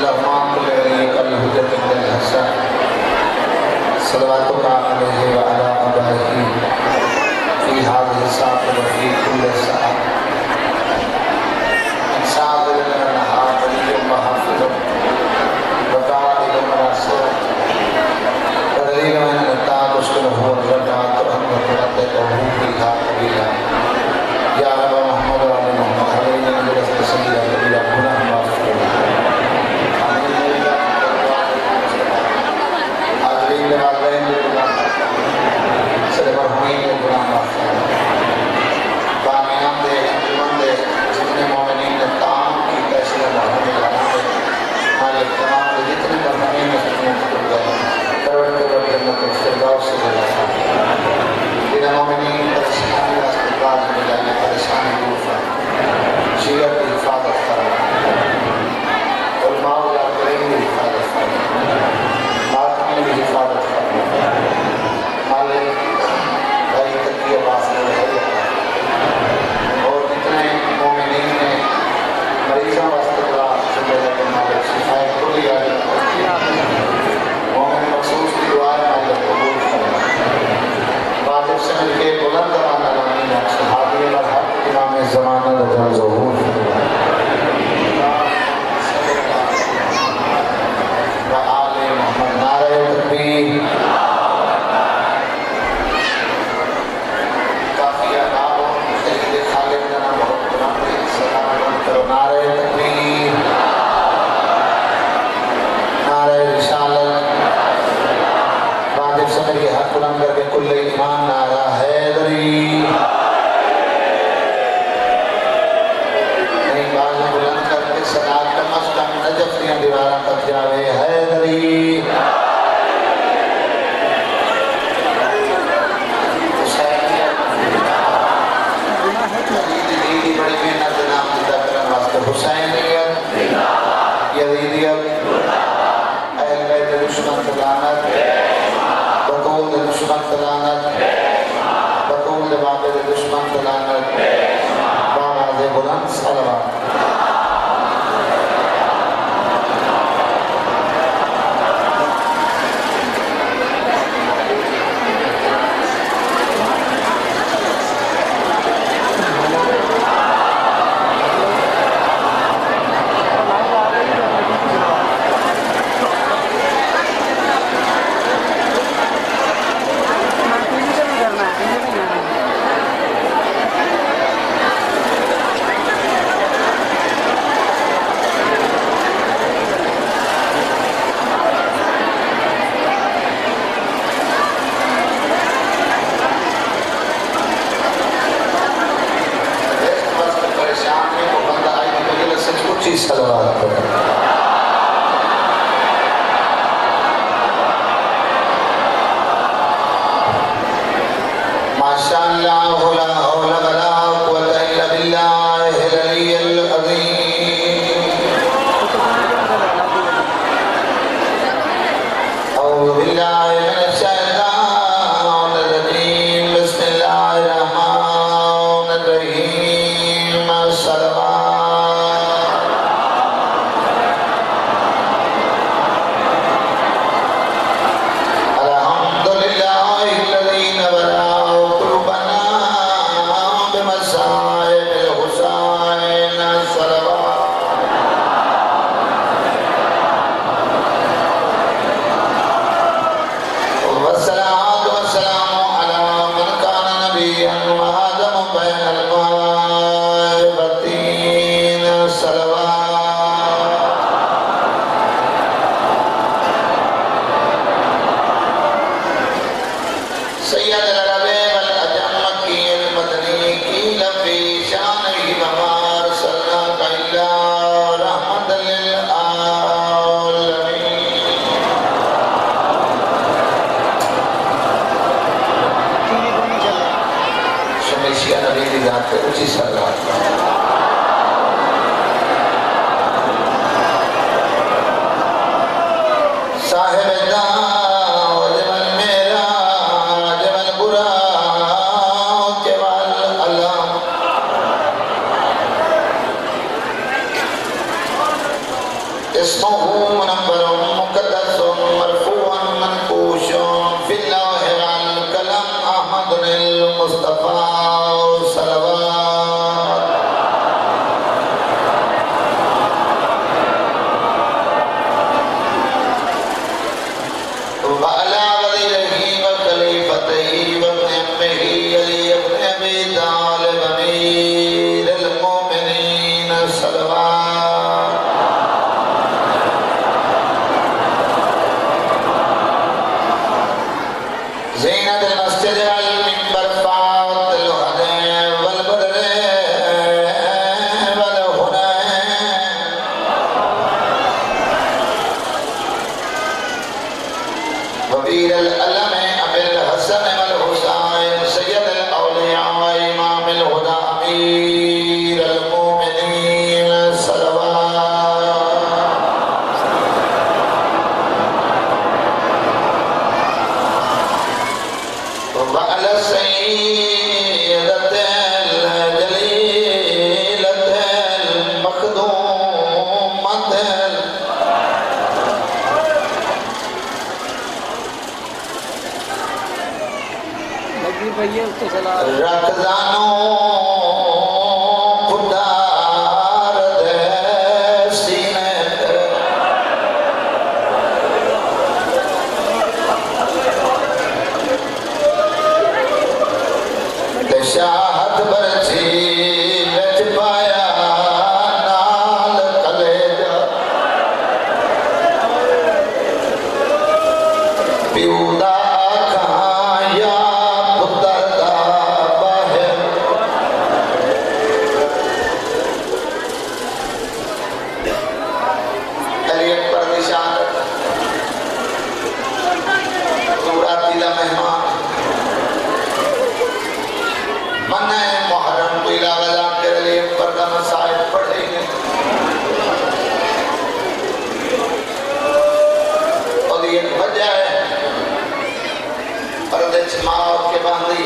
الرحمن كل وليك الهدى من الحسن صلواتك عليه وعلى آبائه في هذه الساعة وفي كل ساعة من ساعة لنا نهار ولي وحافظ وقائد وناصر ودليل من التعب اسكنه الرجعة وأنه فيها قبيلا يا رب محمد وعلى محمد علينا بلست سيدنا قبيلا هنا معفو حاضرین والدین صدر مرحومین غلام معفو بامیان دے انجمن دے جتنے مومنین نے تعام کی تحصیل محمد لانا دے مالک تمام دے جتنے مرحومین نے ختموں کو گئے کروڑ کروڑ جنت الفردوس سے جلاتا دین مومنین پریشانی استقبال ملائی پریشانی دور فرما شیعت کی حفاظت فرما علماء الکریم کی حفاظت فرما ماتمین کی حفاظت فرما مالک بھائی تقی عباس نے رہے اور جتنے مومنین نے مریضوں واستقبال شکریہ کے مالک شفائے کلی آئی مومن مخصوص کی دعائیں مالک قبول فرما واجب سے مل کے بلند رانا لامین صحابی مذہب امام زمانہ رجل ظہور و آل محمد نعرہ تکبیر کافی آداب سید خالق جناب بہت قرآن سلام علیکم کرو نعرہ تکبیر نعرہ رسالت واجب سے مل کے حق بلند کر کے کل ایمان نعرہ حیدری نہیں بازو بلند کر کے صدات کم از کم نجف دیا دیوارہ تک جاوے حیدری حسینیت یزیدی بڑی محنت نام زندہ کرن واسطے حسینیت یزیدیت اہل بیت دشمن تلانت بطول دشمن تلانت بطول بابد دشمن تلانت بابا دے بلند صلوات اسمه منبر مقدس مرفوع منقوش في اللوح والقلم احمد المصطفى صلوات وعلى وزيره وخليفته وابن عمه علي بن ابي طالب امير المؤمنين صلوات زينة المسجد والمنبر فاض الهدى والبدر والهنى وبير الألم أبي الحسن والحسين سيد الأولياء وإمام الهدى أمير المؤمنين صلوات وعلى السيدة الجليلة المخدومة رکھدانوں خدار دے سینے تے شاہد برچی وچ پایا نال کلیجا پیو دا آکھاں یا پتر دا باہر علی اکبر دی شہادت نوراتی دا مہمان منہ محرم کو علاوہ جا کر علی اکبر کا مسائل پڑھے گئے اور یہ ایک وجہ ہے پردے چماؤ کے باندھی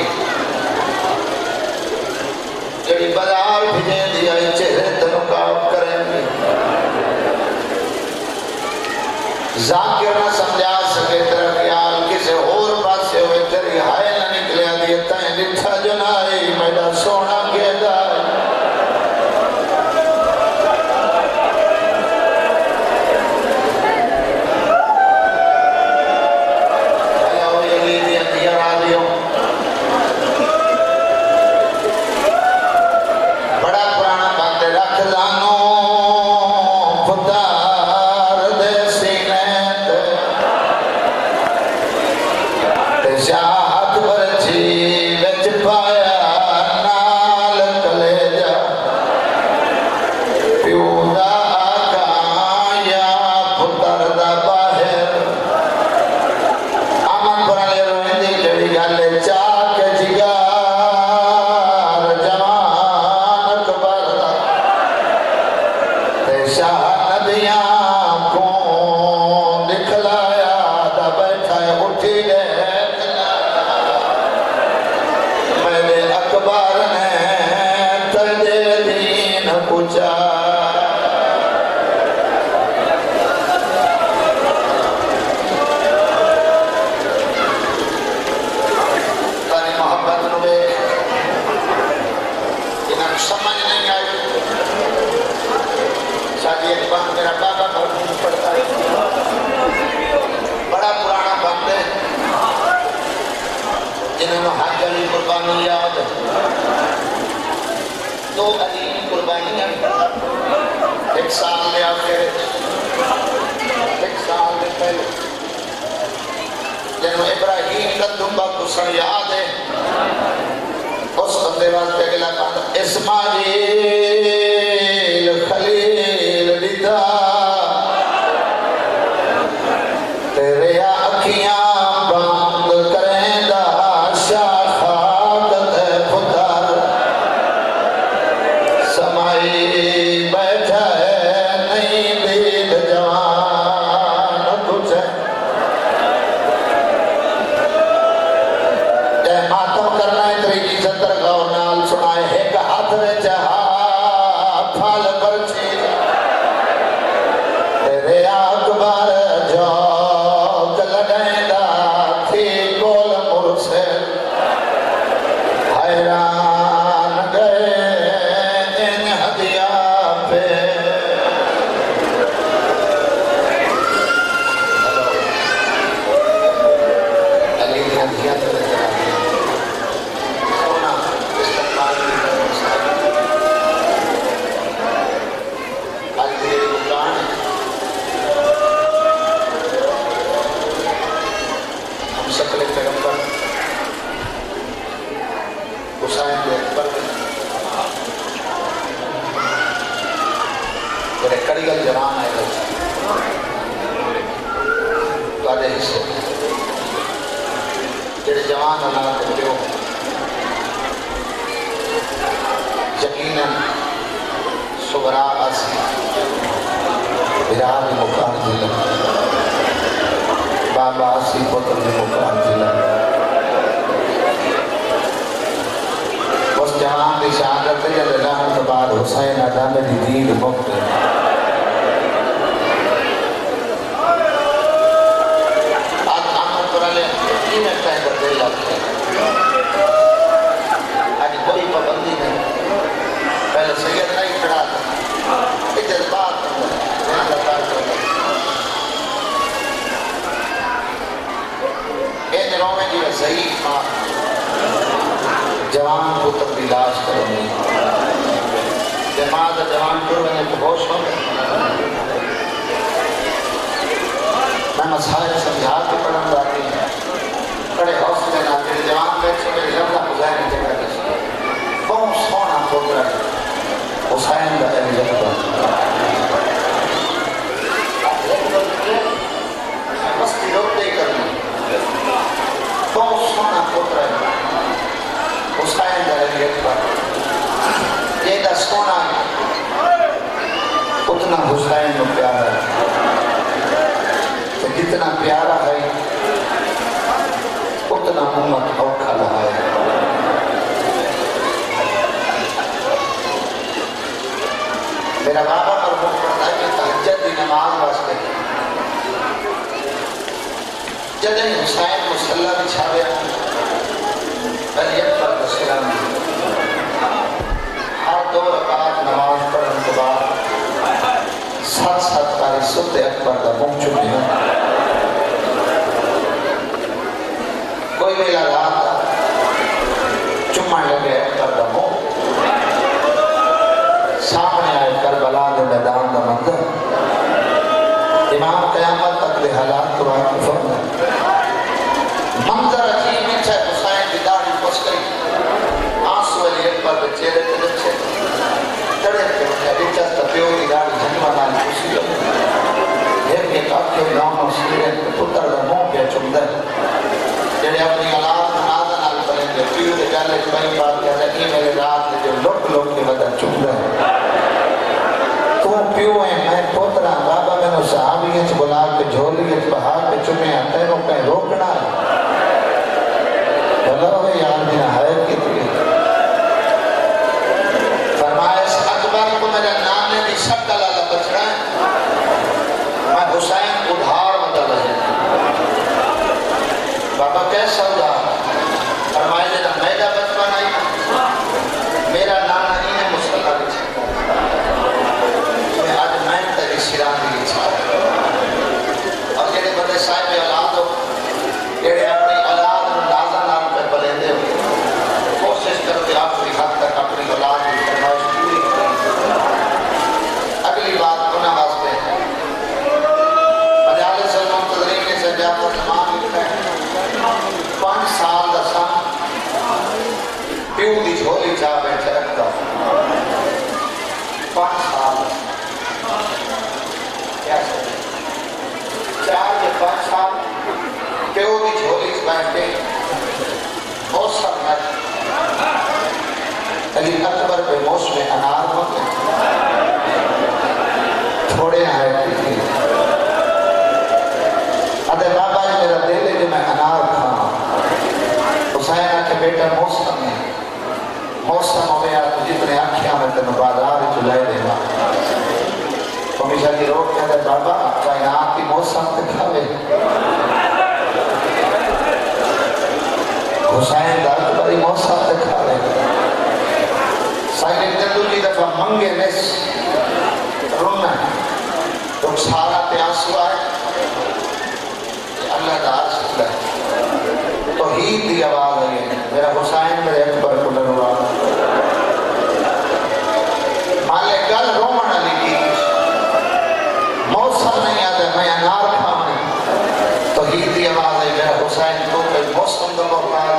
جڑی بازار بھیجیں دیا چہرے تنقاب کریں گے ذاکر نہ سمجھا سکے تیرا خیال کسے اور پاسے ہوئے تیری ہائے نہ نکلیا دیتا ہے لٹھا جنائی میڈا سونا کے دائی آیا ہو یقینی اندھیر آدھیوں بڑا پرانا باندے رکھ دانوں خدار دے سینے تے شاہد برچی وچ پایا نال کلیجا پیو دا آکھاں یا پتر دا باہر امن پرانے روئندی جڑی گالے چاک جگار جوان اکبر دا تے شاہ ندیاں کو دکھلایا دا بیٹھا ہے اٹھی دے میرے اکبر نے تجھے دین پوچھا تاری محبت نوے انہیں سمجھ نہیں آئی شادی اکبر میرا بابا مرحوم پڑھتا ہے بڑا پرانا بند ہے جنہوں نے حج علی قربانی یاد ہے دو علی قربانیاں ایک سال لے آخر ایک سال لے پہلے جنہوں ابراہیم کا دنبا کسن یاد ہے اس بندے واسطے اگلا کہا اسماعیل خلیل دیتا تیرے آنکھیاں بند کریں دا شاخات تے پتر سمائی بیٹھا ہے نہیں دید جوان تجھے اے ماتم کرنا ہے تری عزت رکھو نال سنائے ایک ہاتھ میں چہار جوان اللہ کے پیو یقیناً صبرا آسی براد مقام دلہ بابا آسی پتر مقام دلہ اس جوان کی شہادت ہے جب اللہ کے بعد حسین عدام دی دید مقت آج آمد پر علیہ کی میں پہنگر دے لگتے ہیں آج کوئی پابندی نہیں پہلے سید نہیں کھڑا تھا یہ جذبات این رومے جو ضعیف ماں جوان پتر بھی لاش کروں گی جماعت جوان کروں گے تو ہوش ہوں گے میں مسائل سمجھا کے پڑھن جاتی ہیں بڑے حوصلے نہ میرے جوان بیٹھے میرے لمحہ گزائے نہیں جگہ کسی بہت سونا پتر ہے حسین کا علی جذبہ مستی روتے کرنی بہت سونا پتر ہے حسین کا علی جذبہ یہ دا سونا ہے اتنا حسین کو پیارا ہے جتنا پیارا ہے اتنا امت اوکھا رہا ہے میرا بابا مرحوم پڑھتا ہے کہ تہجد دی نماز واسطے جب حسین مصلی بچھاوے علی اکبر کا سلام ہر 2 رکعت نماز پڑھنے کے بعد 7 کاری ستے اکبر کا منہ چکے ہیں کوئی ویلا رات چمہ لگے اکبر کا منہ سامنے آئے کربلا دے میدان دا منظر امام قیامت تک دے حالات کو واقف ہونا منظر عجیب اچھا ہے حسین کی داڑھی پس گئی آنسو علی اکبر کے چہرے کے بچے تڑے کے بچہ تپیو کی داڑھی جھنوانا خوشی ہو ایک ایک آنکھے گاؤں اور سیرے پتر دا منہ پہ چمدہ جنہیں اپنی اولاد منازہ نال پلیں گے پیو دے گالے کئی بات کہتا ہے کہ میرے رات دے جو لوگ کے بدر چمدہ ہے تو پیو ہیں میں پوترہ بابا میں نے صحابیت بلا کے جھولیت بہا کے چمیں تینوں پہ روکنا ہے بھلا ہوئے یاد دینا ہے کتنی فرمایا اس اکبر کو میرے نانے کی سب دلالہ بچ رہا ہے میں حسین ادھار بدل رہے ہیں بابا کیسا ادھار فرمایا جنہ میدہ بچپا نہیں میرا نانا ہی ہے مسلح بچے شیران دی چھا اور جنہیں بڑے صاحب اولاد ہو جنہیں اپنی اولاد نازہ نام پہ بلے دے ہو کوشش کرتے آخری حد تک اپنی اولاد کی فرمائش پوری کریں اگلی بات انہاں واسطے مجالس المنتظرین سے بیان پر تمام لکھتے ہیں 5 سال دا سن پیو دی جھولی چاہ بیٹھے رکھتا 5 سال دا چار یا 5 سال پیو دی جھولی اس بیٹھے موسم ہے علی اکبر پہ موسم انار ہوتے تھوڑے آئے تھی ادھے بابا جی میرا دل ہے کہ میں انار کھانا حسینہ کے بیٹا موسم ہے موسم ہوئے آپ جتنے آنکھیاں میں تنو بازار چلائے دینا ہمیشہ کی روک کہتا ہے بابا کائنات کی موسم دکھاوے حسین درد بری موسم دکھاوے سائن جدو جی دفعہ منگے نس رونا تو سارا پیاس ہوا ہے کہ اللہ دار سکتا ہے تو ہی دی آواز ہے میرا حسین میرے اکبر کو ڈروا مالے گل رومن علی کی موسم نہیں آتا میں انار کھاؤں تو ہی دی آواز ہے میرا حسین تو کوئی موسم دا موقع ہے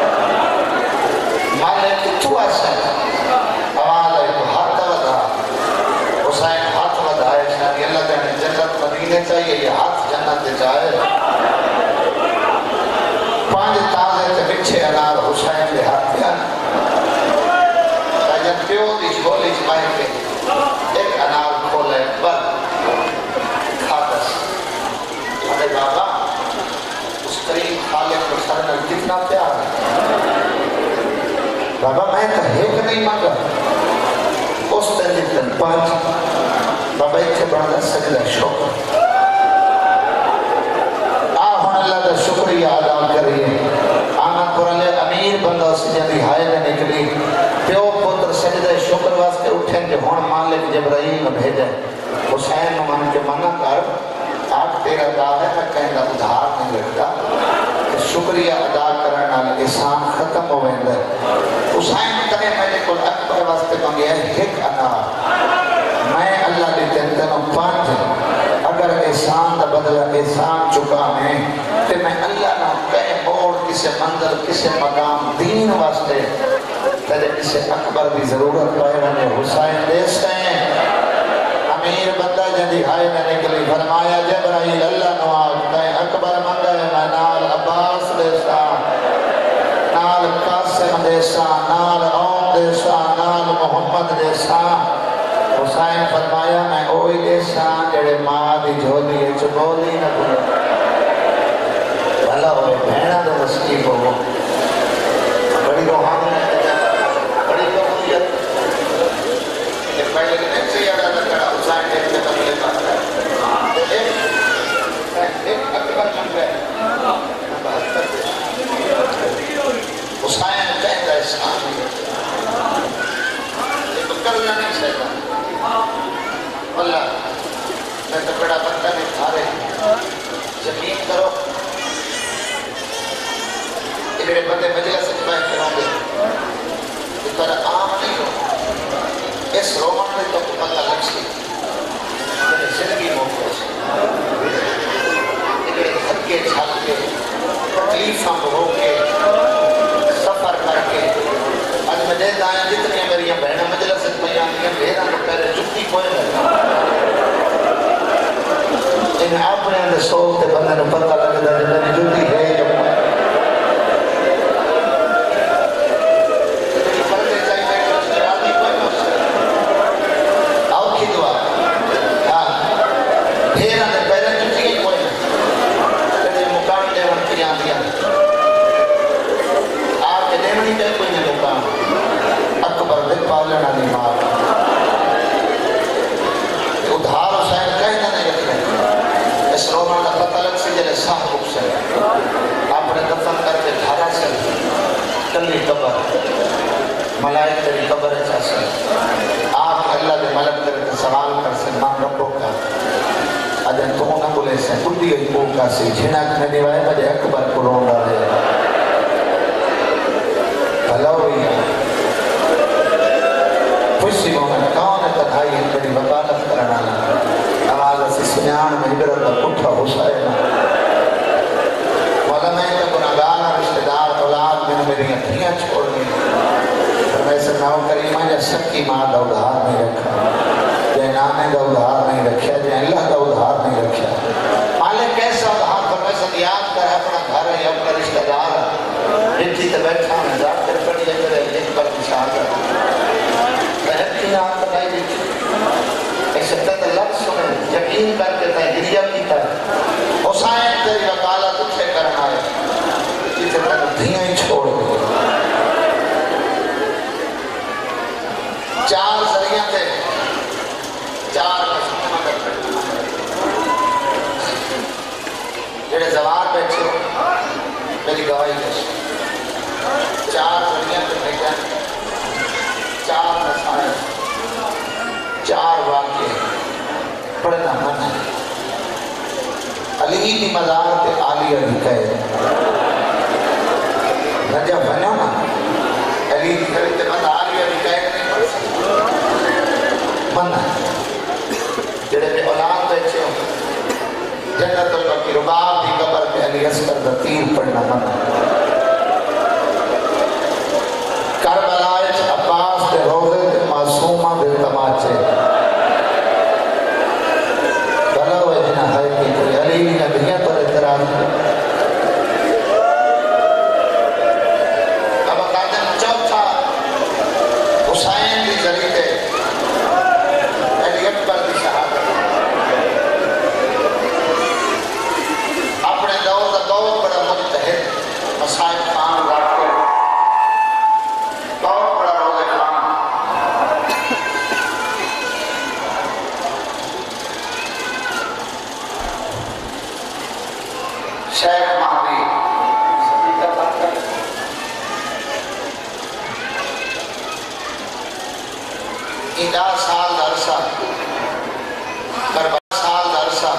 مالے تو ایسا ہے آواز ہے تو ہاتھ ودا حسین ہاتھ ودا ہے شاید اللہ کہنے جنت مدینے چاہیے یہ ہاتھ جنت دے جائے 5 تازے سے پچھے انار حسین دے ہاتھ دیا جب پیو دی جھولی جمائے کے ایک انار کھولے پر کھاتس ارے بابا اس قریب خالق کو سرنر کتنا پیار ہے بابا میں کہیک نہیں مانگا اس دن جتن پانچ بابا ایتھے بڑھنا سجدہ شکر آہن اللہ دا شکریہ ادا کریے آنا قرآن امیر بندہ سے جنہی ہائے میں نکلی پیو پتر سجدہ شکر واسطے اٹھیں کہ ہون مالک جبرائیل میں بھیجے حسین من کے منع کر آج تیرا دا ہے میں کہیں گا ادھار نہیں رکھتا کہ شکریہ ادا کرنا احسان ختم ہو ویندے حسین کنے ملک الاکبر واسطے منگے ایک انار میں اللہ دی تنتنوں پانچ اگر احسان دا بدلہ احسان چکا میں کہ میں اللہ نہ کہیں موڑ کسے منزل کسے مقام دین واسطے تجھے کسے اکبر دی ضرورت پائے رہنے حسین دیستے ہیں امیر بندہ جنہی ہائے میں نکلی فرمایا جبرائیل اللہ نواز کہیں اکبر منگا ہے میں نال عباس دیسا نال قاسم دیسا نال عوم دیسا نال محمد دیسا حسین فرمایا میں اوئی دیسا جڑے ماں دی جھولی ہے چبولی نہ بھولے بھلا ہوئے بہنہ دے نصیب ہو بڑی روحانی بڑی قبولیت ایک پہلے کے نیچے یاد آتا کڑا حسین دیکھتے قبلے کا ایک اکبر من گئے حسین کہتا ہے اسلام یہ تو کرنا نہیں سہتا اللہ میں تو بڑا بندہ نہیں تھا رہے یقین کرو یہ میرے بندے مجلس سے میں کروں گے اس طرح عام نہیں ہو اس رومن میں تو پتہ لگ سی میرے زندگی موقع سے میرے دھکے چھال کے تکلیفاں ہو کے سفر کر کے آج میں دیتا ہے جتنی میری بہنیں مجلس سے میں آنی ہیں بھیرا کو پہلے جھکی کوئی نہیں انہیں اپنے اندر سوکتے بندے نے پتہ لگتا ہے میری جھکی ہے جو ملائک تیری قبر ہے چاہتا آپ اللہ دے ملک تیرے سوال کر سے مان ربو کا ادھن تو نہ بولے سے کٹی گئی پوکا سے جھنک میں دیوائے بجے اکبر کو رون ڈالے بھلا ہوئی خوشی مومن کون تنہائی تیری وکالت کرنا آواز سے سنیان میں عبرت کا کٹھا حسین مولا میں تو گناہگار رشتہ دار اولاد میں میری اتھیاں چھوڑ دی ویسے ناو کریمہ یا سکی ماں دا ادھار نہیں رکھا جائے نانے دا ادھار نہیں رکھا جائے اللہ دا ادھار نہیں رکھا مالک کیسا ادھار پر ویسے یاد کر اپنا گھر ہے اپنا رشتہ دار ہے جنتی تے بیٹھا ہوں ذات کر پڑی ہے کرے ایک پر نشان کر بہت کی نام بتائی دیکھی ایک شدت اللہ سنے یقین کر کے تھے گریہ کی تھا حسین تیری وکالت اٹھے کرنا ہے جیتے تک دھیاں ہی چھوڑ دے چار ذریعہ تھے چار مشہور کرتے جڑے زوار بیٹھے ہو میری گواہی دے چار ذریعہ تھے بھیجا چار مسائل چار واقعے پڑھنا من ہے علی کی مزار تے عالیہ بھی کہے نجب بنو نا علی کی خریدے مزار عالیہ بھی کہے من ہے جڑے پہ اولاد بیٹھے ہو جنت البقی رباب دی قبر پہ علی اصغر دا تیر پڑھنا من ہے کربلائے عباس دے روزے دے معصومہ دے تماچے بھلا ہوئے جنہ ہے کہ کوئی علی نبیہ پر اعتراض شیخ مہدی ادا سال درسہ کربلا سال درسہ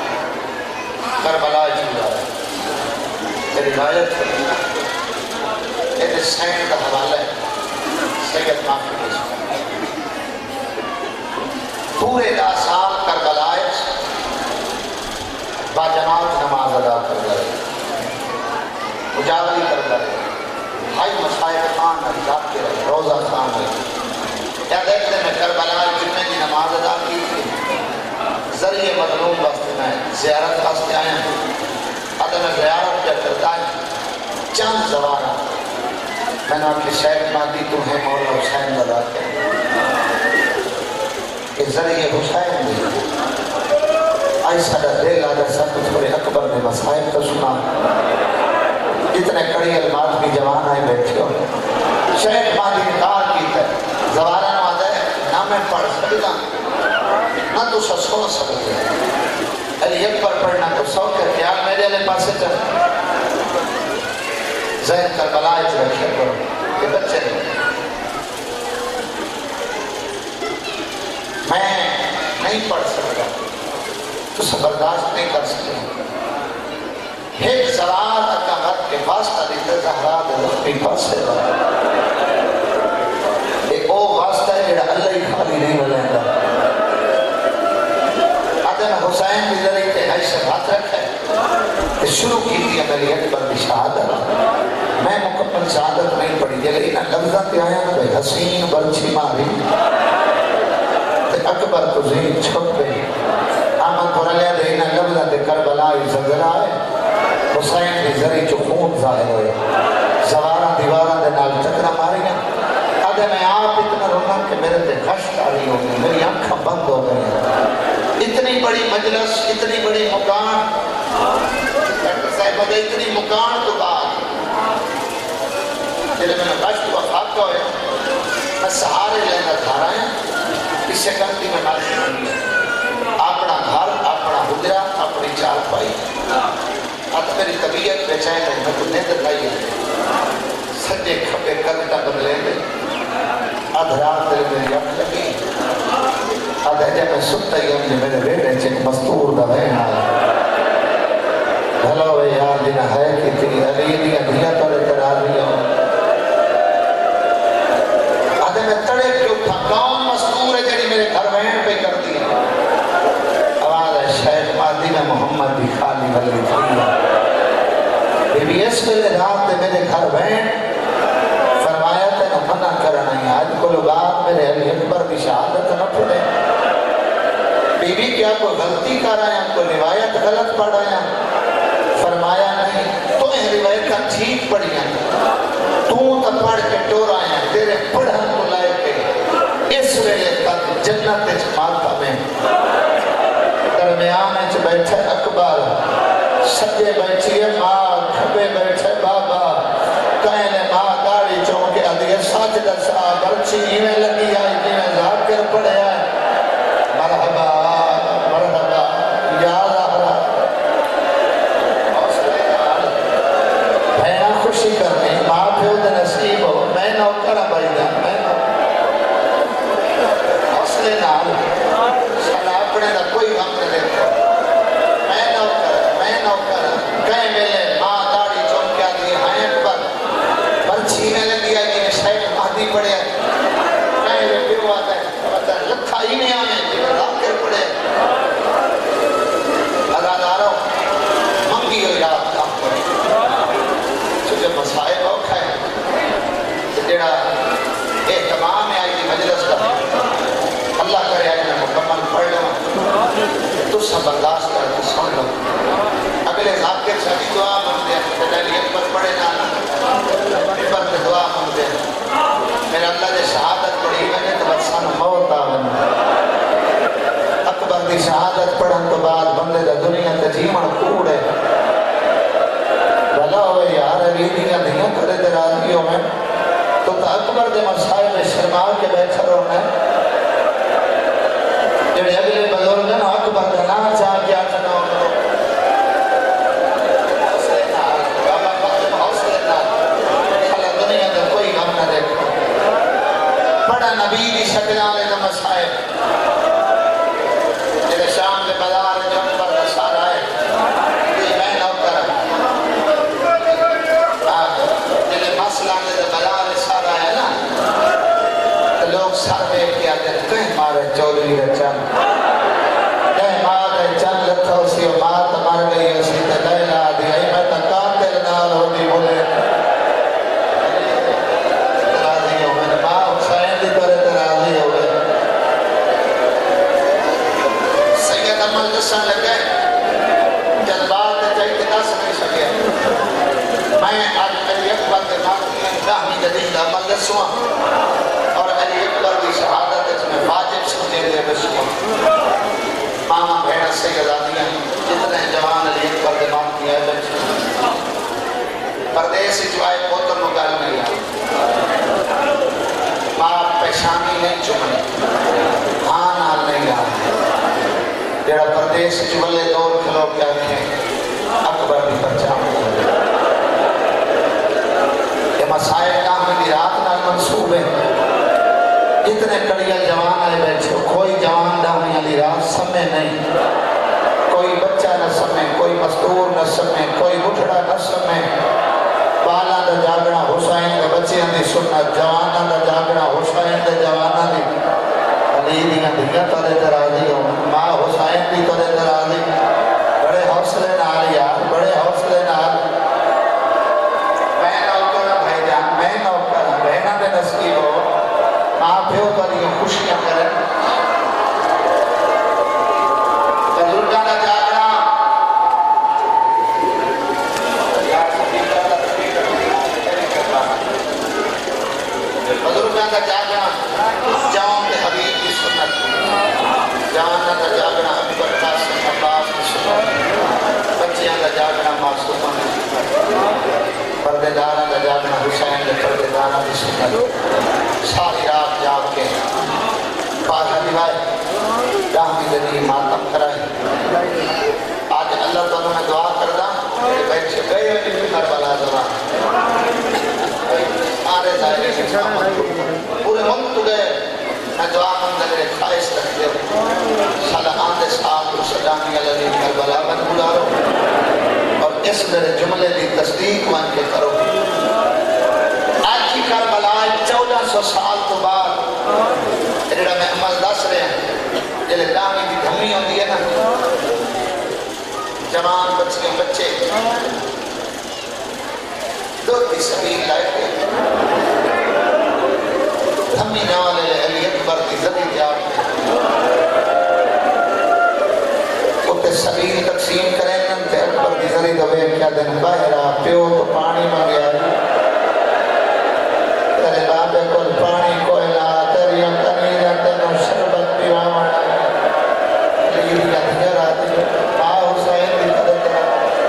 کربلا جیلا ہے روایت ہے یہ سین کا حوالہ ہے سید معافی پورے 10 سال کربلا باجماعت نماز ادا کر گئے اجاوری کر گئے بھائی مسائل خان اجاب کے رہے روزہ خان ہے کیا دیکھتے میں کربلا جمعے کی نماز ادا کی تھی ذریعے مظلوم بستے میں زیارت واسطے آئے ہیں عدم زیارت کیا کرتا ہے چند زوارہ میں نے آپ کی شیخ مہدی تمہیں مولا حسین ادا کیا کہ ذریعے حسین بھی ایسا دل آدھا سب تھوڑے اکبر میں مسائل کا سنا اتنے کڑی علمات بھی جوان آئے بیٹھے ہو شیخ مہدی نے کہا کیتا ہے زوارہ نماز ہے نہ میں پڑھ سکتا نہ تو سو سکتے علی اکبر پڑھنا تو سو کے خیال میرے علیہ پاسے جا ذہن کربلا اس رکھے کرو یہ بچے نہیں میں نہیں پڑھ سکتا تو سبرداشت نہیں کر سکتے ایک زوار اکا غد کے واسطہ دیتے زہرا دے لخمی پاسے ایک او واسطہ ہے جڑا اللہ ہی خالی نہیں ملیں گا آدم حسین بھی ذریعے کے ایسے بات رکھے کہ شروع کی تھی میری اکبر کی شہادت میں مکمل شہادت نہیں پڑھی جلے انہا لفظہ پہ آیا نا بھئی حسین برچی ماری اکبر کو ذہن چھپ گئی آمد قرآلیہ دینا لفظہ دے کربلائی زلزلہ ہے حسین بھی ذریع جو خون ظاہر ہوئے زوارہ دیوارہ دے نال چکرہ ماری گا آدھے میں آپ اتنا رونا کہ میرے تے خشت آ رہی ہوگی میری آنکھیں بند ہو گئی اتنی بڑی مجلس اتنی بڑی مکان ڈاکٹر صاحب مدے اتنی مکان تو بعد جلے میں نے خشت وفاق کا ہوئے میں سہارے لینا دھارا ہے اس سے کرتی میں مالک بنی ہے اپنا گھر اپنا حجرہ اپنی چال پائی اب میری طبیعت بے چین ہے میں کو نیندر لائی ہے سجے کھپے کرتا بدلے میں ادھرات دل میری اپھ لگی ادھر جب میں سکتا ہی ہم نے میرے بیٹے چک مستور دا ہے بھلا ہوئے یار دینا ہے کہ تیری علی دیا دیا توڑے ترا دیا ادھر میں تڑے کیوں تھا کون مستور ہے جنہی میرے گھر وین پہ کر دیا آواز ہے شیخ مہدی میں محمد بھی خالی بلی تھی بی بی ایس میں رات دے میرے گھر وین فرمایا تے نہ منع کرنا ہے آج کو لوگ آپ میرے علی اکبر کی شہادت نہ پڑھے بی بی کیا کوئی غلطی کر آیا کوئی روایت غلط پڑھ آیا فرمایا نہیں تو یہ روایت کا ٹھیک پڑھی ہے تو پڑھ کے ٹور آیا تیرے پڑھن کو لائے کے اس ویلے تک جنت مالتا میں درمیان بیٹھے اکبر سجے بیٹھی ہے ماں کھبے بیٹھے بابا کہنے ماں داڑی چونکے ادھے ساتھ دسا برچی ہمیں لگی آئی جنہیں ذاکر پڑھے آئے مرحبا مرحبا یاد آرہا بھینا خوشی کرنی ماں پہ ادھے نصیب ہو میں نوکرہ بھائی دا میں حوصلے نال شاید اپنے دا کوئی غم نہ دیکھو میں نوکر کہیں ملے ماں داڑی چونکیا دی ہائیں اکبر برچھی میں لگی ہے کہ شیخ مہدی پڑے کہیں میں پیو آتا ہے لکھا ہی نہیں آنے کہ میں ذاکر پڑے اداداروں منگی ہو یاد کام پڑے چونکہ مسائب اوکھا ہے جڑا اہتمام ہے آئی مجلس کا اللہ کرے آئی میں مکمل پڑھ لوں تو سب برداشت کر کے سن لو اگلے ذاکر شدی دعا مانگتے ہیں پہلے اکبر پڑھے جانا اکبر کے دعا مانگتے ہیں میرے اللہ نے شہادت پڑھی میں نے تو بسان موت آون اکبر دی شہادت پڑھن تو بعد بندے دا دنیا تے جیون کوڑے بھلا ہوئے یار علی دیا دیا کرے دے راضیوں میں تو تا اکبر دے مسائل میں شرما کے بیٹھا رونا جڑے اگلے بزرگ ہیں اکبر کا نام چاہ کیا چناؤ کرو مر گئی اسی تے لیلا دی آئی میں تا قاتل نال ہو دی بولے راضی ہو میں ماں حسین دی طرح راضی ہوئے سید عمل دسن لگے جذبات چاہیے دس نہیں سکے میں آج علی اکبر کے نامی گاہی جدید عمل دسوں اور علی اکبر کی شہادت اس میں واجب سمجھے دے بسوں ماما بھیڑا سید آدیاں جتنے جوان علی اکبر کے نام کی ہے بچوں پردیس اجوائے پوتر مقال نہیں ہے ماں پیشانی نہیں چکنے ہاں نال نہیں آنے جیڑا پردیس اجوالے دور کھلو کیا کہیں اکبر بھی پرچام ہوئے یہ مسائل کام کی رات نال منصوب ہے اتنے کڑیا جوان آئے بیٹھے کوئی جوان دامی علی رات سمے نہیں کوئی بچہ نہ سمے کوئی مستور نہ سمے کوئی بٹھڑا نہ سمے بالا دا جاگنا حسین دے بچے دی سنت جوانا دا جاگنا حسین دے جوانا دی علی دیاں دیاں ترے درازی ہوں ماں حسین دی ترے درازی بڑے حوصلے نال یار بڑے حوصلے نال میں نوکر بھائی جان میں نوکر بہنہ دے نسکی ہو ماں پیو پر یہ خوشیاں کریں بزرگاں دا جاگنا بزرگاں دا جاگنا جاؤں کے حبیب کی سنت جانا دا جاگنا اکبر قاسم عباس کی سنت بچیاں دا جاگنا معصومہ کی سنت پردیدارہ دا جاگنا حسین دے پردیدارہ کی سنت ساری رات جاگ کے پاہا دیوائے جاہمی دنی ماتم کرائے آج اللہ تعالیٰ میں دعا کردہ کہ بیٹھے گئے ہوئے کربلا زمان آرے ظاہرے کے سامن پورے ملک تو گئے میں دعا مند لگے خواہش رکھ دے صلی آندے صاحب کو سجانی علیہ کربلا من بلارو اور اس میرے جملے دی تصدیق مان کے کرو آج کی کربلا 1400 سال تو بعد جڑا میں عمل دس رہے ہیں جلے دامی دی دھمی ہوندی ہے نا جوان بچے دو دی سبیل لائے گئے دھمی نوالے علی اکبر دی زدی جاگ اتے سبیل تقسیم کریں تے اکبر دی زدی دوے کیا دن باہرہ پیو تو پانی مانگیا تیرے بابے کل پانی کوئلہ تیری امتنی جاتے نو شربت پیوانا لیل کا دھیر آتی ماں حسین دی قدر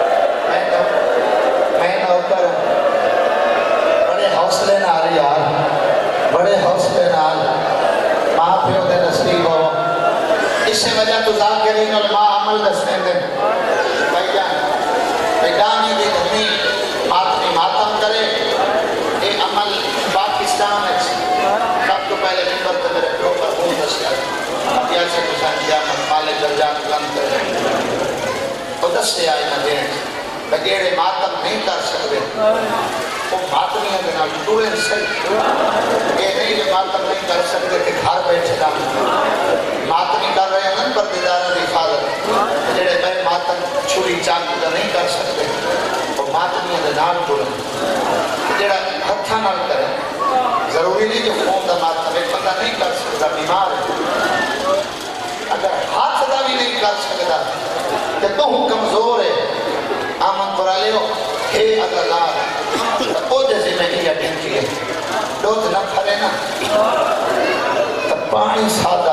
میں نوکر بڑے حوصلے نال یار بڑے حوصلے نال ماں پیو دے نصیب ہو اس سے وجہ تو ذاکرین علماء عمل دستے دیں بھائی جان بیدانی دی دھمی آدمی ماتم کرے یہ عمل پاکستان ہے سب تو پہلے نمبر پہ میرے پروپر ہوں دسیا یا سے کسان قیامت مالک درجان کلام کرے تو دس سے آئے نہ دیں بگیڑے ماتم نہیں کر سکتے وہ ماتمیاں کے نام ٹورن سے یہ نہیں کہ ماتم نہیں کر سکتے کہ گھر بیٹھے نام ماتمی کر رہے ہیں نا پردیدارہ دی حفاظت جڑے میں ماتم چھوڑی چاکو کا نہیں کر سکتے وہ ماتمیاں کے نام ٹورن جڑا ہتھا نال کرے ضروری نہیں کہ خون دا ماتم ایک بندہ نہیں کر سکتا بیمار ہے اگر ہاتھ دا بھی نہیں کر سکتا کہ بہت کمزور ہے آمن پر آلے ہو ہے اگر لار او جیسے میں کیا ٹینکی ہے دوت نہ کھڑے نا تب پانی سادہ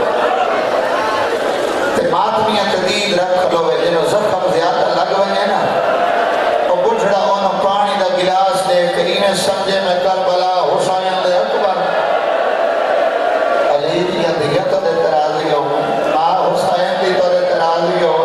تے ماتمیاں تدید رکھ لو ہے جنہوں زخم زیادہ لگوئے نا او بڑھڑا انہوں پانی دا گلاس دے کہیں میں سمجھے میں کربلا حسین دے اکبر علی دیاں دیاں تو دے ترازی ہو ماں حسین دی تو دے ترازی ہو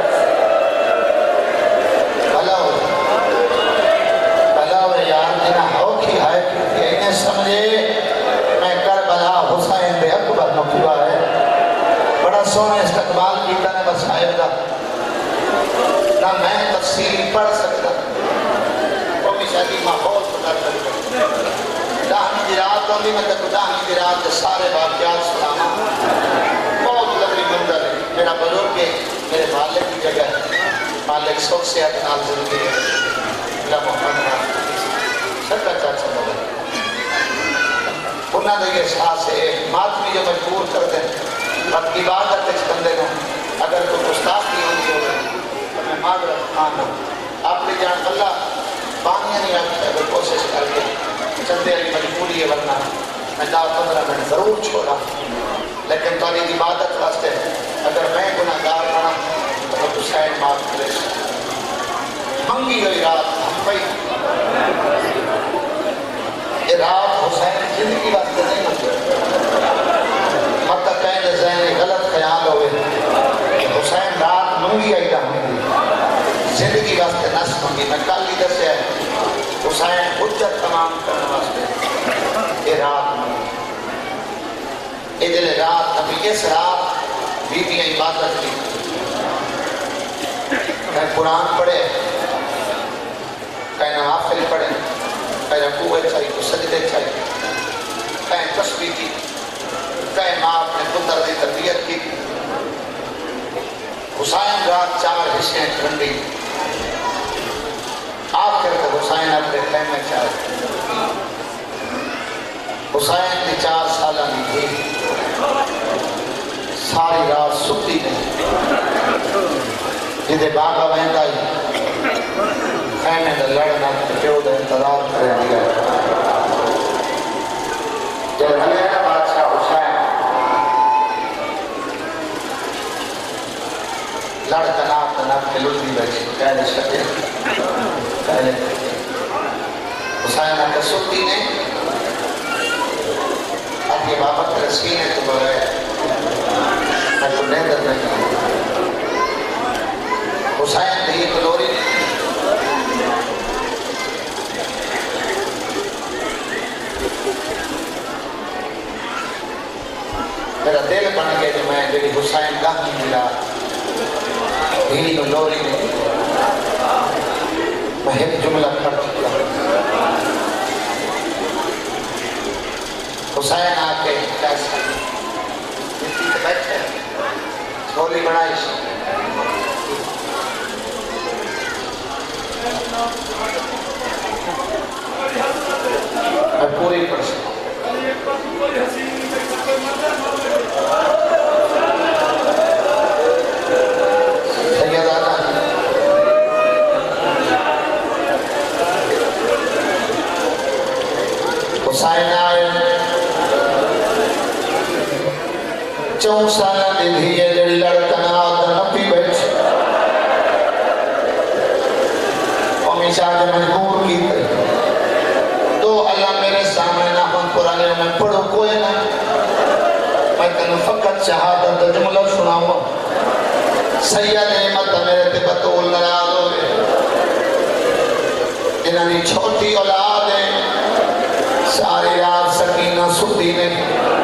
یار جنہ ہوکی ہے کہ انہیں سمجھے میں کربلا حسین دے اکبر نکوا ہے بڑا سونا استقبال کیتا نے مسائل دا نہ میں تفصیل پڑھ سکتا وہ مشاہدی ماحول پتا کرتا داہمی دی رات ہوندی میں تک داہمی دی رات سارے واقعات سلاما بہت لگری منظر ہے میرا بزرگ ہے میرے والد کی جگہ ہے مالک سکھ سے نال زندگی اللہ محمد سکا چاچا مدد انہاں نے یہ احساس ہے ماتمی جو مجبور کر دیں اور عبادت اس بندے کو اگر کوئی گستاخی ہوئی ہو تو میں معذرت خان ہوں آپ نے جان اللہ پانیاں نہیں آتی اگر کوشش کر کے چندے علی مجبوری ہے ورنہ میں 10-15 منٹ ضرور چھوڑا لیکن تو علی عبادت واسطے اگر میں گناہگار بنا تو حسین معاف کرے منگی ہوئی رات ہم پئی یہ رات حسین زندگی واسطے نہیں منگی مت کہیں ذہن غلط خیال ہوئے کہ حسین رات منگی آئی رہا منگی زندگی واسطے نس منگی میں کل ہی دسے حسین حجت تمام کرنے واسطے یہ رات منگی یہ دل رات ابھی اس رات بیویاں عبادت کی کہیں قرآن پڑھے کہیں نوافل پڑھے کہیں رکوع چاہیے تو سجدے چاہیے کہیں تسبیح کی کہیں ماں اپنے پتر کی تربیت کی حسین رات 4 حصے ٹھنڈی آخر کو حسین اپنے خیمے چاہے حسین کی 4 سالہ نہیں تھی ساری رات سکتی نہیں جدے باغا وہندا ہی خیمے دا لڑنا پیو دا انتظار کرے دیا جب ہمیں بادشاہ حسین لڑ تناب کے لڑی بیٹھی کہنے شکے کہنے حسین آکے سکتی نہیں اب یہ بابت رسکی نے تو بغیر میں تو نیدر نہیں حسین بھی کلوری میرا دل بن گیا جو میں جب حسین گاہ نہیں ملا بھی کلوری نہیں میں ایک جملہ پڑھ چکا حسین آکے کیسا مٹی کے بیٹھے چھولی بنائش میں پوری پڑھ سکتا سیدانہ حسین آئے 4 سالہ دی دھیے جڑی لڑکن آدھا نپی بیٹھ قومی شاہ مجبور کی تو اللہ میرے سامنے نہ ہم قرآن میں پڑھو کوئی نہ میں تنو فقط شہادت جملہ سناؤں سید احمد میرے تے بطول نراز ہوئے جنہاں نے چھوٹی اولاد ہے ساری رات سکینہ ستی نے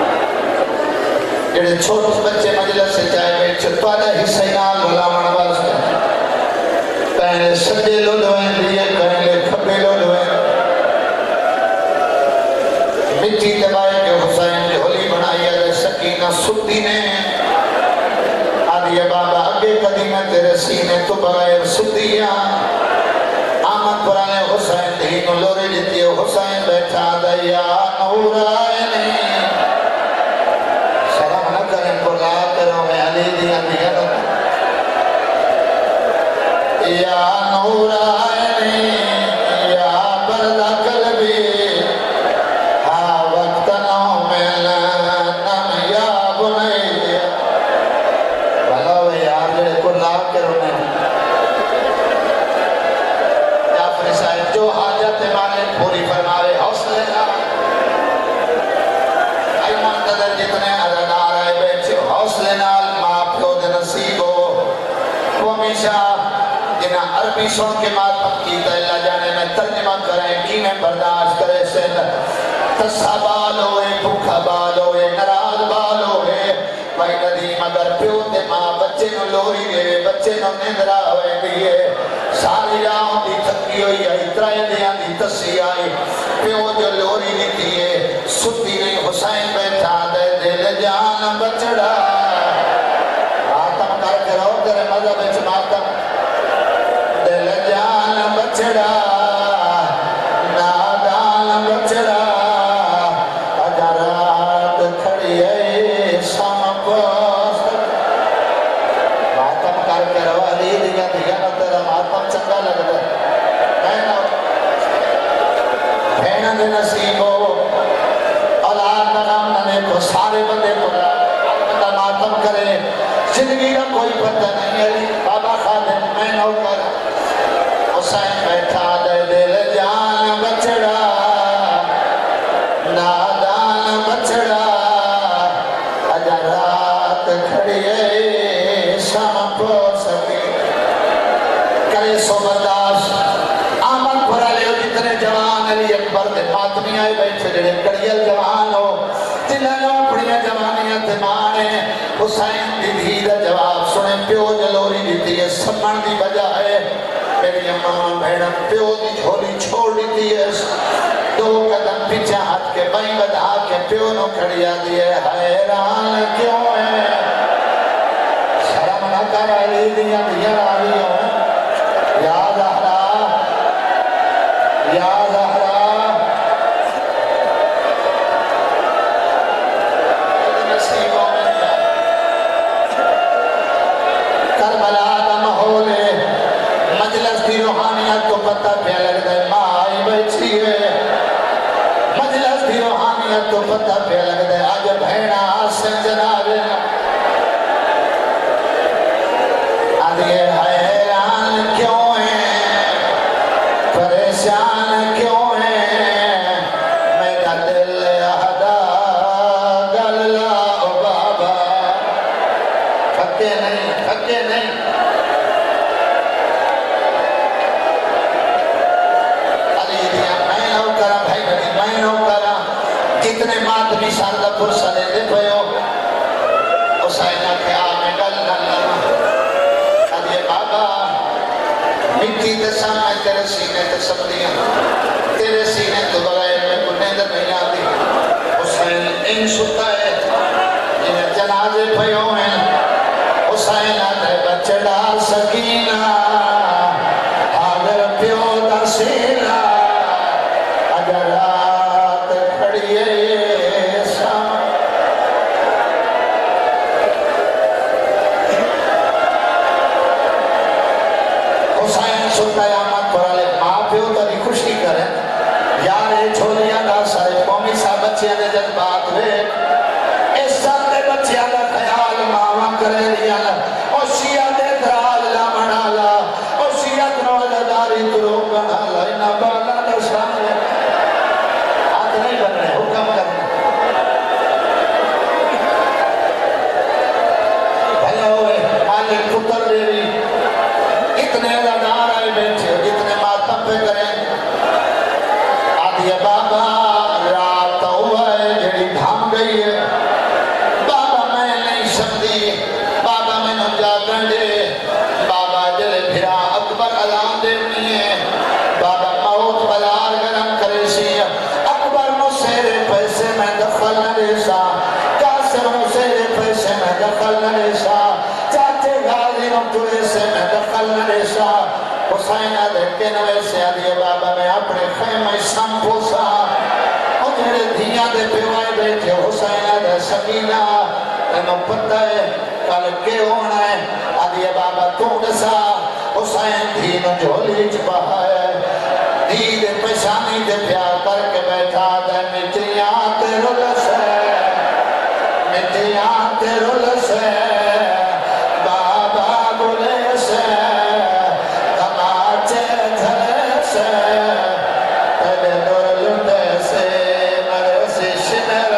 جڑے چھوٹے بچے مجلس سے جائے بیٹھے توڑا حصہ نال غلامن واسطے پہلے سجے لوڈویں دیئے پہلے کھبے لوڈویں مٹی دبائے کہ حسین کی ہولی بنائی ہے سکینہ ستی نے آدھیا بابا اگے قدیمہ تیرے سینے تو بغیر ستیا آمد پرانے حسین دینو لوری جتی ہے حسین بیٹھا دیا نور آئے نہیں شرم نہ کریں بلا کروں میں علی دیا دیا یا نور آئے نہیں یا بردہ قلبی جو حاجت والے پوری فرماوے حوصلے کا اے منتظر جتنے عزدار آئے بیٹھے حوصلے نال ماں پیو دے نصیب ہو وہ ہمیشہ جنہاں عربی سن کے ماتم کیتا اللہ جانے میں ترجمہ کریں کی میں برداشت کرے سے تسا بال ہوئے بھوکھا بال ہوئے نراز بال ہوئے بھائی ندیم اگر پیو دے ماں بچے نو لوری دے بچے نو نندرہ ہوئے دیئے ساری راہوں دی تھکی ہوئی آئی ترائے دیاں دی تسی آئی پیو جو لوری دیتی ہے ستی نہیں حسین بیٹھا دے دل جان بچڑا آتم کر کے رو تیرے مذہب اچھ ماتم دے نصیب ہو اولاد نام ننے کو سارے بندے کو بندہ ماتم کرے زندگی کا کوئی پتہ نہیں ہے بابا خادم میں نوکر حسین بیٹھا دے دل جان بچڑا نادان بچڑا اجا رات کھڑیے شام پو سکے کرے سو برداشت آمد بھرا لے جتنے جوان علی اکبر دے ماتمی آئے بیٹھے جڑے کڑیل جوان ہو جنہوں اپنی جوانیاں تے مانے حسین دی دھی دا جواب سنے پیو جلوری دیتی ہے سمن دی بجائے میری اماں بھیڑا پیو دی جھولی چھوڑ دیتی ہے دو قدم پیچھے ہاتھ کے بائیں بدھا کے پیو نو کھڑیا دیئے حیران کیوں ہے شرم نہ کر علی دیا دیا آلی ہوں یا زہرا یا زہرا نصیبوں میں کربلا دا ماحول ہے مجلس کی روحانیت کو پتہ پہ لگ دے ماں آئی بیٹھی ہے مجلس کی روحانیت کو پتہ پہ لگ دے آج بھیڑا آسن جنابے آدھے حیران کیوں پریشان کیوں ہے میرا دل احدا گلہ بابا تھکے نہیں علی دیا میں نو کرا بھائی بھائی میں نو کرا کتنے ماتمی ساردہ پرسا لے دے پہو حسینہ کے آمیں گلہ علی بابا مٹی دسا میں تیرے سینے تے سب دیا تیرے سینے تو بغیر میں کو نیندر نہیں آتی حسین ان ستا ہے جنہیں جنازے پھیوں ہیں حسین آتے بچڑا سکینہ آگر پیو دا سینا اگر رات کھڑیے شام حسین سنتا ہے آمد پرالے ماں پیو تاری خوشی کریں یارے چھولیاں دا سارے قومی سا بچیاں دے جذبات ہوئے اس ساتھ بچیاں دا خیال ماں کرے لیا او شیعہ دے درال لا منالا او شیعہ دنوال داری ترو گنالا انہا بالا دا سامنے ہاتھ نہیں بن رہے حکم کرنے بھلا ہوئے مالک پتر دے رہی اتنے ادار آئے بیٹھے جتنے ماتم پہ کریں آدھی بابا رات ہوا ہے جڑی دھام گئی ہے بابا میں نہیں سمدھی بابا میں نہ جاگن دے بابا جلے بھرا اکبر علام دیونی ہے بابا موت بلار گرم کرے سی اکبر مسیرے پیسے میں دخل نہ ریسا قاسم مسیرے پیسے میں دخل نہ ریسا چاچے غازی نمتوئے سے میں دخل نہ ریسا حسین دیکھے نوے سے آدھئے بابا میں اپنے خیمہ سمپو سا مجھے دھیاں دے پیوائے بیٹھے حسین دے سکینہ انہوں پتہ ہے کل کے ہونا ہے آدھئے بابا تو دسا حسین دھینوں جھولی چپا ہے دھی دے پیشانی دے پیار کر کے بیٹھا دے مٹیاں تے رلس ہے مٹیاں تے رلس ہے بابا بولے سے کماچے دھلے سے تیرے دور لٹے سے مرے سے شمر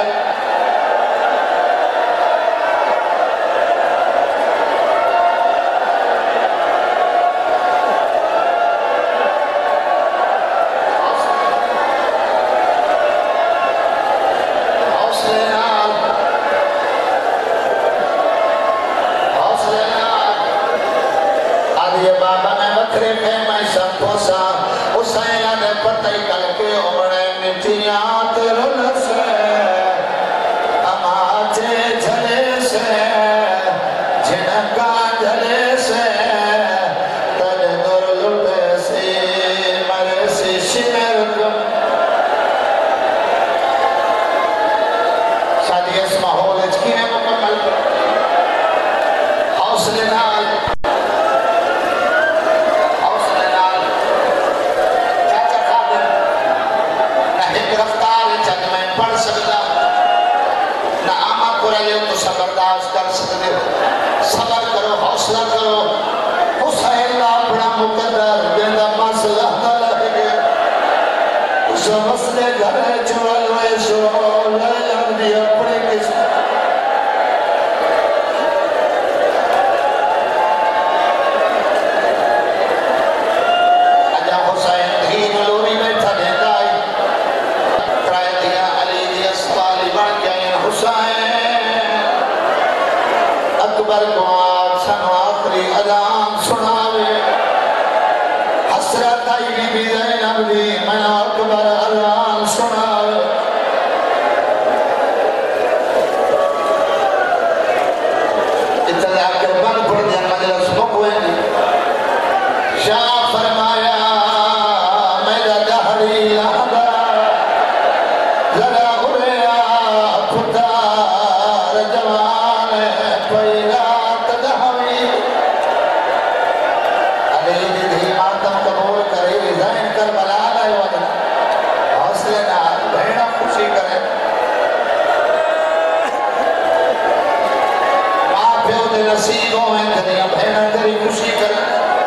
حوصلے مقدر جیندہ مسئلہ نہ لگے اس مسئلے گھرے چوال ہوئے سو لیلن دی اپنے کس اجا حسین دھین لوری بیٹھا دیتا ہے کرائے دیا علی دی اسپالی بڑھ گیا ہیں حسین اکبر کو آج سنو آخری اذان سناوے حسرت آئی بی بی زینب دی میں اکبر اذان سناوے اتنا کر بند پڑ دیا مجلس مکوے شاہ فرمایا میرا دہری لہدا ذرا ہریا خدار جوان پیدا تدہوی علی دی دھی ماتم قبول کرے زین کر بلا گئے وقت حوصلے نال بہنہ خوشی کرے ماں پیو دے نصیبوں میں دنیا بہنہ تیری خوشی کرے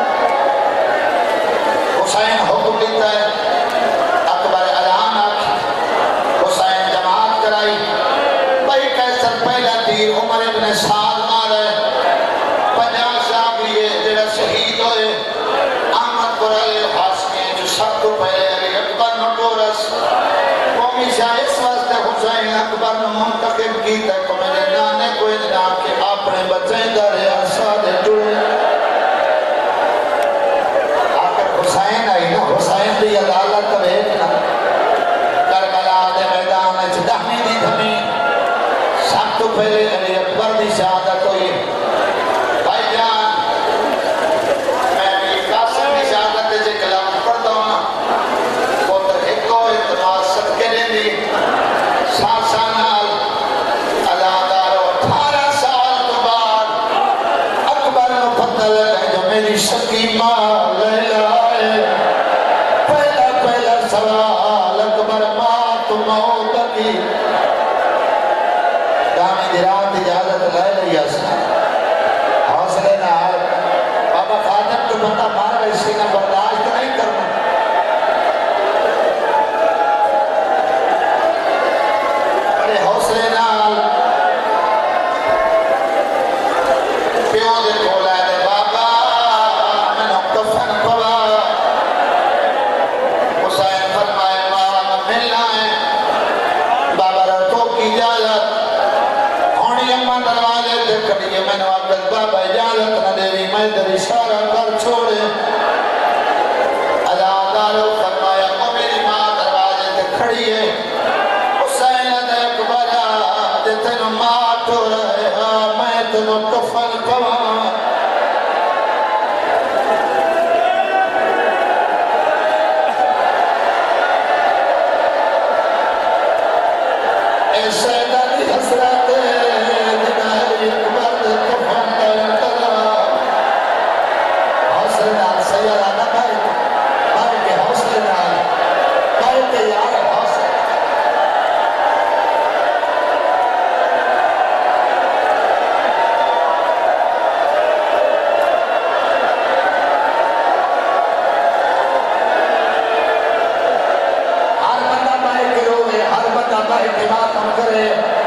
حسین حکم دیتا ہے اکبر اعلان آکھی حسین جماعت کرائی بھائی کیسر پہلا تیر عمر ابن سعد مارے 50 شاگریے جڑا شہید ہوئے احمد قرآن حاسمی جو سب کو پہلے علی اکبر نٹورس قومی شاہ اس وقت حسین اکبر نے منتخب کی تک میرے نانے کو ادنا کہ اپنے بچیں درے اساد جڑے حسین آئی نا حسین دی عدالت بیٹھنا کربلا دے میدان اچھ دہمی دی دھمی سب تو پہلے علی اکبر دی شہادت ہوئی بھائی جان میں بھی قاسم دی شہادت جے کلام پڑھتا ہوں وہ تو ایک کو اعتماد صدقے لیں دی ساسانال ادادارو 18 سال تو بعد اکبر نو پتہ لگا جو میری سکیمہ لیلہ پہلا سوال اکبر ماں تو موت کی دامی دیرات اجازت لے لیا سنا حوصلے نہ آئے بابا خادم تو بندہ مار رہے سینہ برداشت نہیں کرنا بڑے حوصلے نہ آئے پیوں دے کھولا ہے بابا میں نے کفن پڑا حسین فرمائے ماں ملنا ہے بابا رتو کی اجازت ہونی اممہ دروازے دکھڑی ہے میں نے وقت بابا اجازت نہ دیوی میں در اشارہ کر چھوڑے ادادارو فرمایا وہ میری ماں دروازے دکھڑی ہے حسین دے اکبرہ دے تینو ماں تو رہے میں تینو کفن پوا سیدانی حسرت دنہری اکبر کفن تنتظر حوصلے نال سیدہ نہ بھائی کے حوصلے نال بھائی کے یار حوصلے ہر بندہ بھائی کے روے ہر بندہ بھائی کے ماتم کرے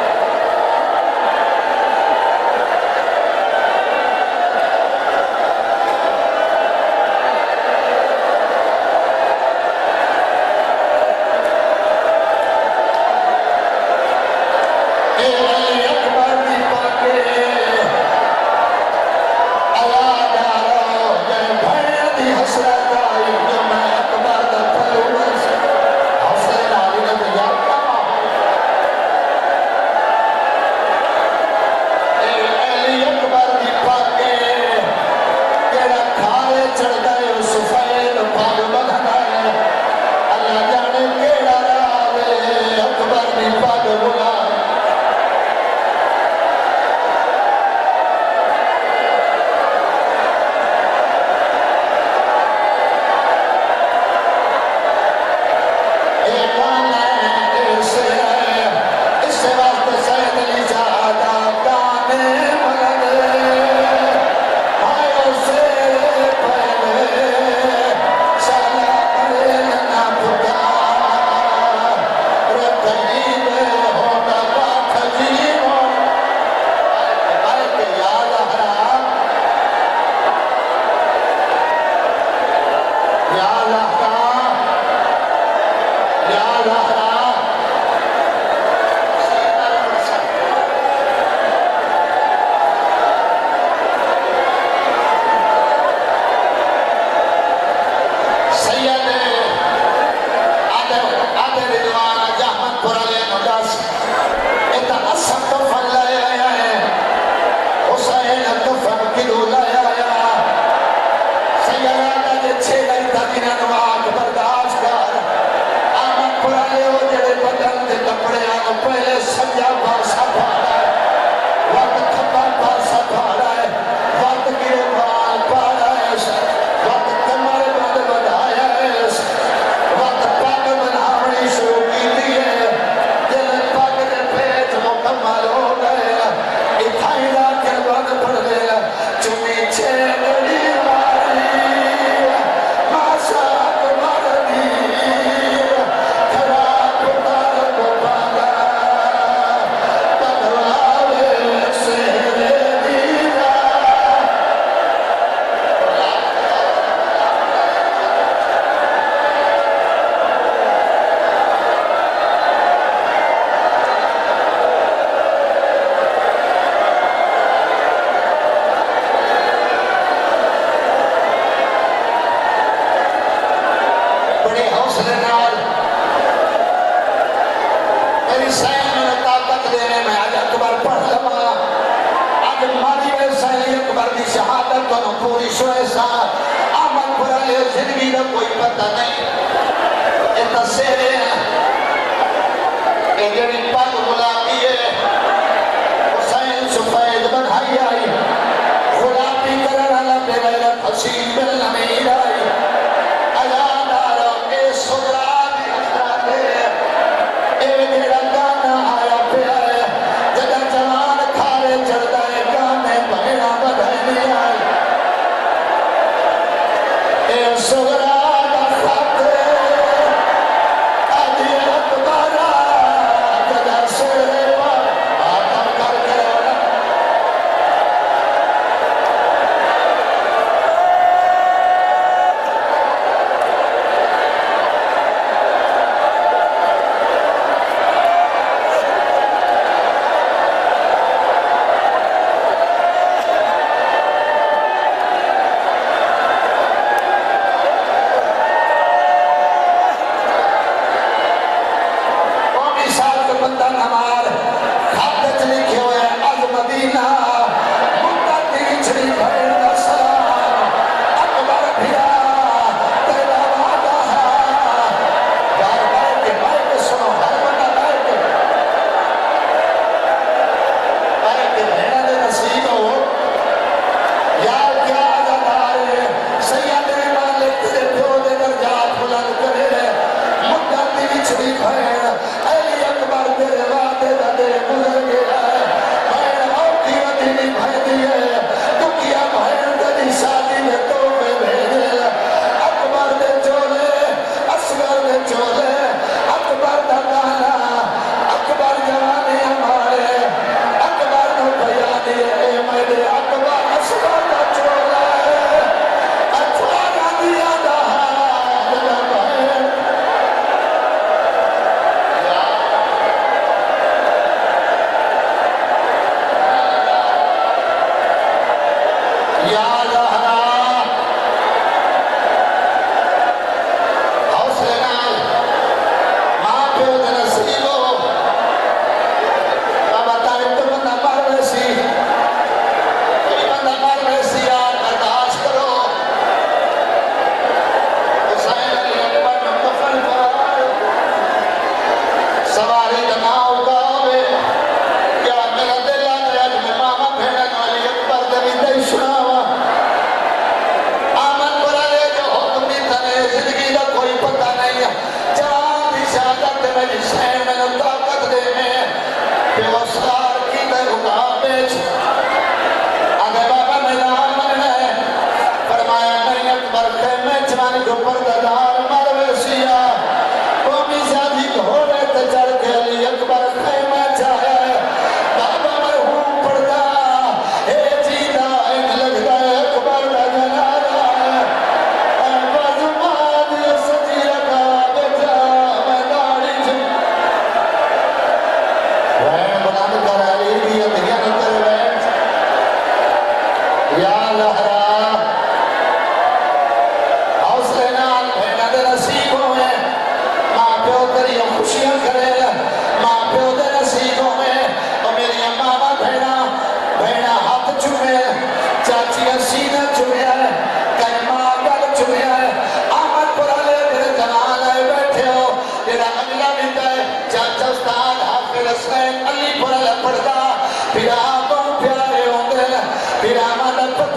اے علی اکبر دی پاکے اللہ دارو جن بھائی دی حسرت آئی جو میں اکبر دا پھلو بس حوصلے نالی نے دیا کیا دس اتنا اسم کفن لے آیا ہے حسین کفن کلو لے آیا سیارہ دے چھے گئی تاکینہ نواق برداشت کر آمد پرانے ہو جڑے بدن دے کپڑے آنو پہلے سجا باسا پھاڑا ہے وقت کھپا باسا پھاڑا ہے وقت گرے بال پھاڑا ہے وقت کمر بند بدھایا ہے وقت پاک بناوڑی شروع کی دیئے دل پاک دے پیٹ مکمل ہو گئے اتھائی دا کے بند پڑ گئے چمی چھے گڑی پوری شویسا آمد پرالے زندگی دا کوئی پتہ نہیں اتنا سیرے اے جڑی پاک غلامی ہے حسین سفید بنائی آئی غلامی کرنا لبے غیرت حسین بن امیر آئی ایادارا اے سغرانی اخراتے اے جڑا گانا آیا پہ آئے جگہ جوان کھارے چڑھتا ہے گانے بہنا بدھائنے آئی سغرا خاطر آجی اکبارا جگہ سرے آتم کر کرنا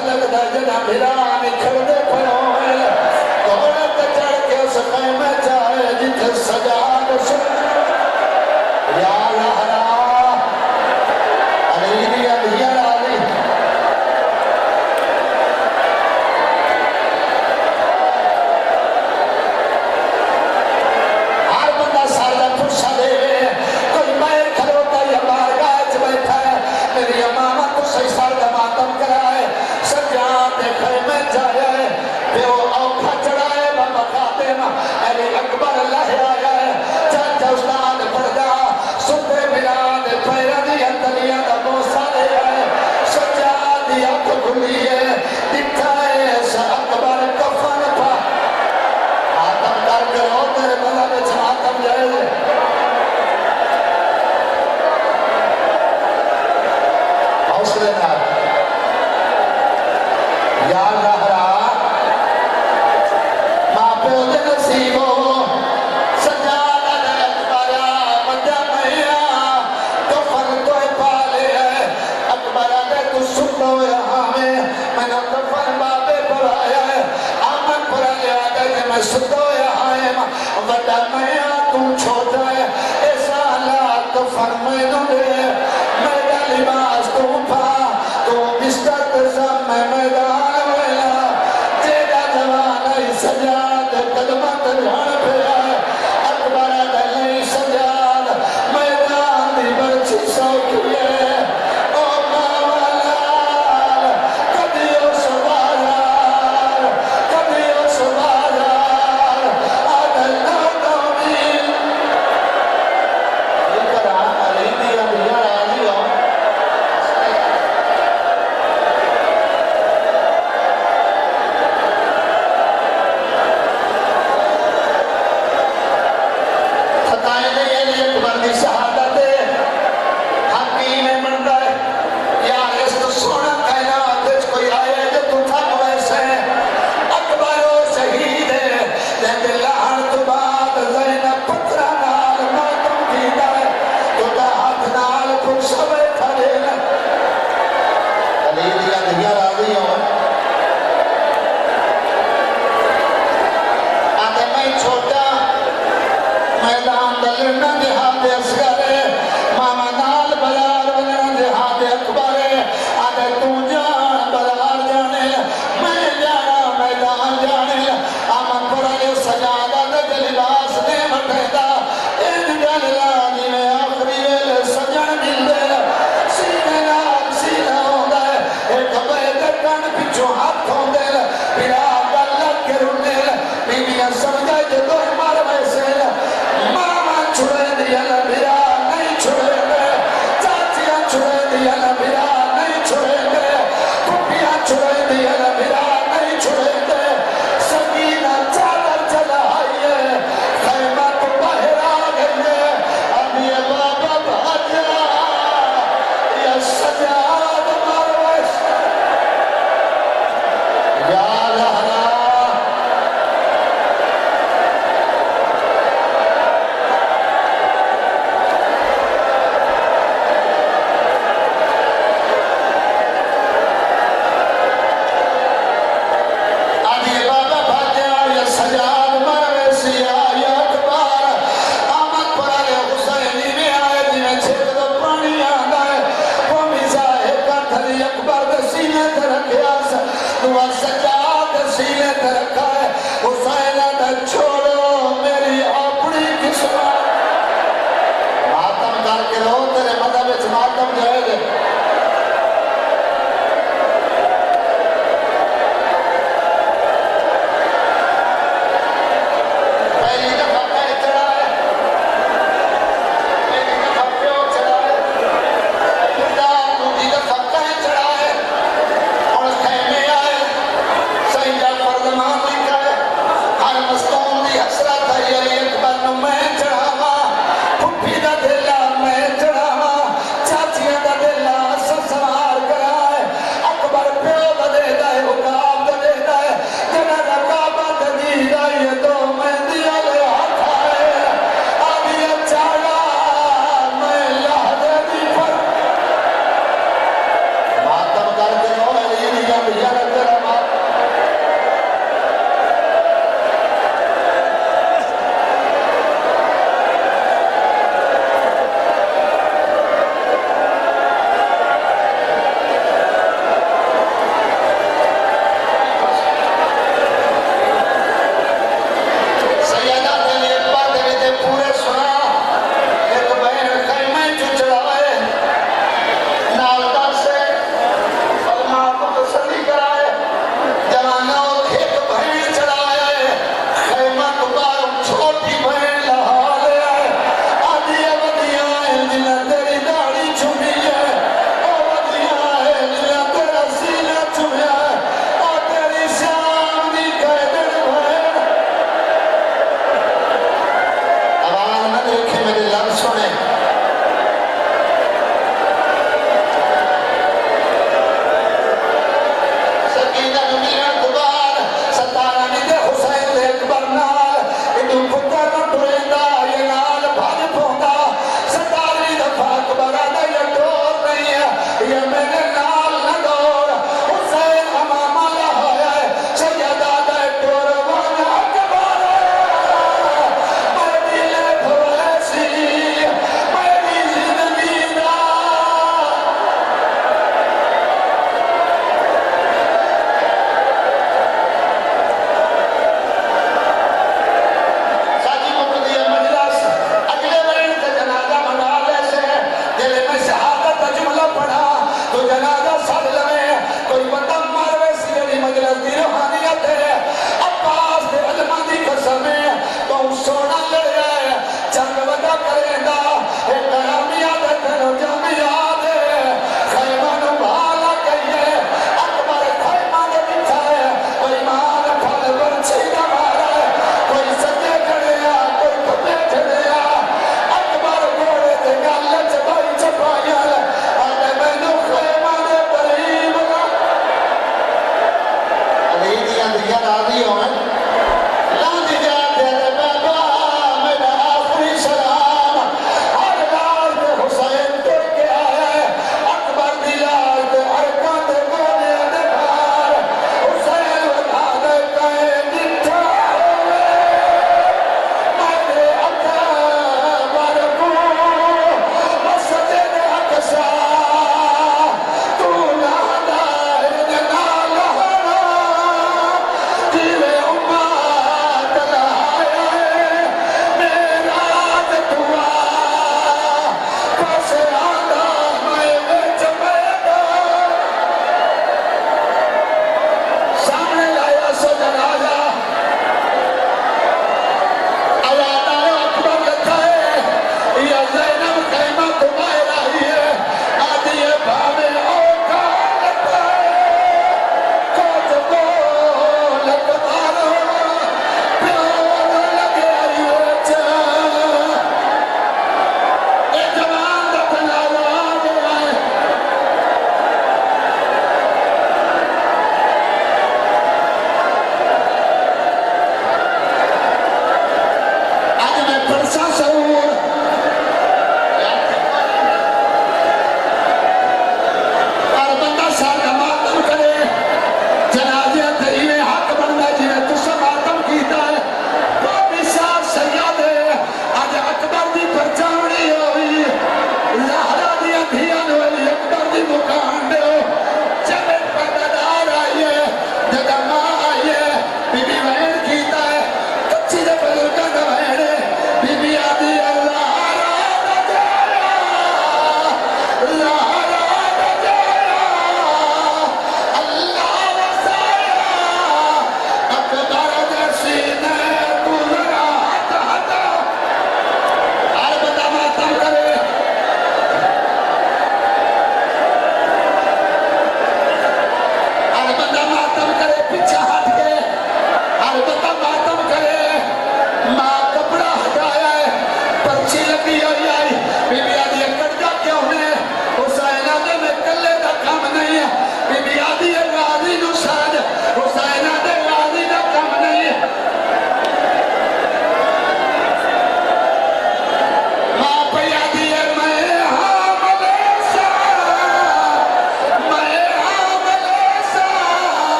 لگتا جنا بھرا نکھر دے پھروئے دولت چڑھ کے اس خیمے جائے جتھے سجاد یا لہرا علی بھی علی علی ہر بندہ سارا پرشا دے کوئی مائر کھلوتا یا بارگاہ چ بیٹھا ہے میری امامہ تو صحیح سار کا ماتم کرائے سجاد خیمے جائے پیو اوکھا چڑھائے بابا خاتمہ علی اکبر اللہ آیا چاچا استاد پڑھ جا ستے ملاد پیرانی اندلیاں دا موسیٰ لے آئے سجاد یک کھلی ہے دکھائے سا اکبر کفن پا آتم کر کے ہو تیرے بلا بچ آتم جائے حوصلے نار یا لہرا ماں پہ دے نصیبو سجادہ دے اکبرہ مجھا میاں تو فرطوئے پالے ہے اکبرہ دے تو سنو یہاں میں نے تو فرمابے پر آیا ہے آمن پر آیا دے کہ میں سنو یہاں ہے وڈا میاں تو چھوٹا ہے ایسا اللہ تو فرمائے نو دے